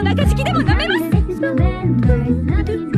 中敷きでも飲めます。